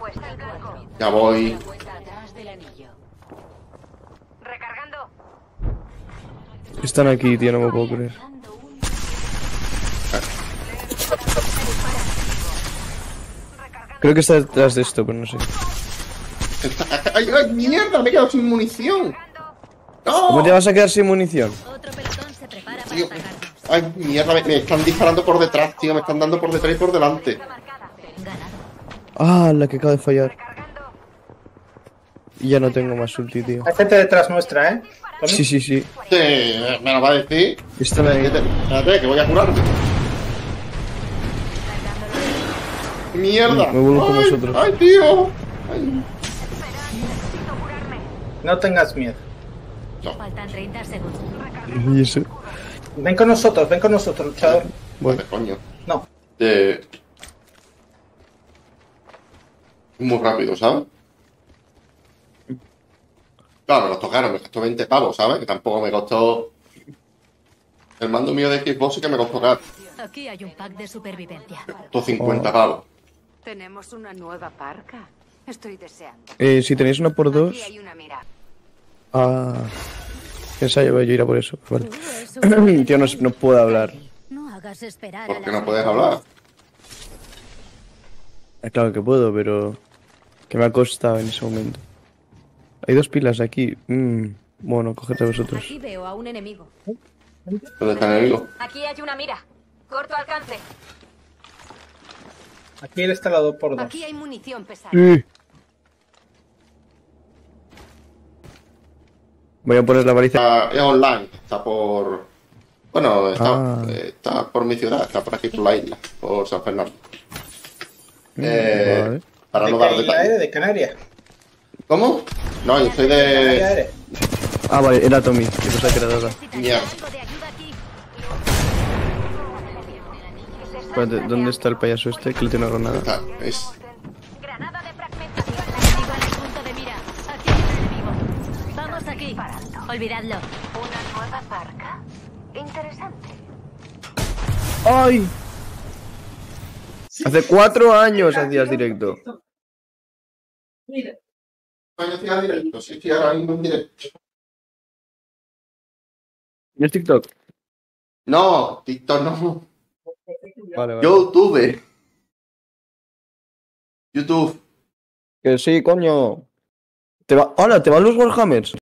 Ya voy. Recargando. Están aquí, tío, no me puedo creer. Creo que está detrás de esto, pero no sé. ¡Ay, ay, mierda! Me he quedado sin munición. ¿Cómo ¡No! te vas a quedar sin munición? Otro pelotón se prepara para Tío. atacarnos. ¡Ay, mierda! Me están disparando por detrás, tío. Me están dando por detrás y por delante. Ganado. Ah, la que acaba de fallar. Y ya no tengo más ulti, tío. Hay gente detrás nuestra, ¿eh? Sí, sí, sí. Sí, me lo va a decir. Están ahí. Espérate, que voy a curarme. ¡Mierda! Me vuelvo con ¡Ay, vosotros. ¡ay, tío! Ay. No tengas miedo. Faltan 30 segundos. ¿Y eso? Ven con nosotros, luchador. Bueno, Vale, coño. No. Muy rápido, ¿sabes? Claro, me costó caro, me costó 20 pavos, ¿sabes? Que tampoco me costó... El mando mío de Xbox sí que me costó caro. Aquí hay un pack de supervivencia. Costó 50 pavos. Tenemos una nueva parca. Estoy deseando. si tenéis una por dos... Aquí hay una mira. Ah... Pensaba yo ir a por eso. Vale. Eso Tío, no puedo hablar. No hagas esperar a ¿Por qué las no puedes hablar? Claro que puedo, pero... Que me ha costado en ese momento. Hay dos pilas aquí. Bueno, cogedle vosotros. Aquí veo a un enemigo. ¿Dónde está el enemigo? Aquí hay una mira. Corto alcance. Aquí él está la 2x2. Aquí hay munición pesada. Voy a poner la baliza. Es online, está por... Bueno, está por mi ciudad, está por aquí por la isla, por San Fernando. Vale. Para no ¿De dar qué isla detalles. eres? ¿De Canarias? ¿Cómo? No, yo soy ¿Canarias de... eres? Ah, vale, era Tommy. Yo pensaba que era Dada. Mierda. Algo de ayuda aquí. Espérate, ¿dónde está el payaso este? Que le tiene una granada. Está, es... Granada de fragmentación. Enemigo en el punto de mira. Aquí hay un enemigo. Vamos aquí. Olvidadlo. Una nueva parca. Interesante. ¡Ay! Hace 4 años hacías directo. No, yo estoy a directo, sí, estoy ahora mismo en directo. ¿Y es TikTok? No, TikTok no. Vale, vale. YouTube. YouTube. Que sí, coño. Hola, ¿te van los Warhammers?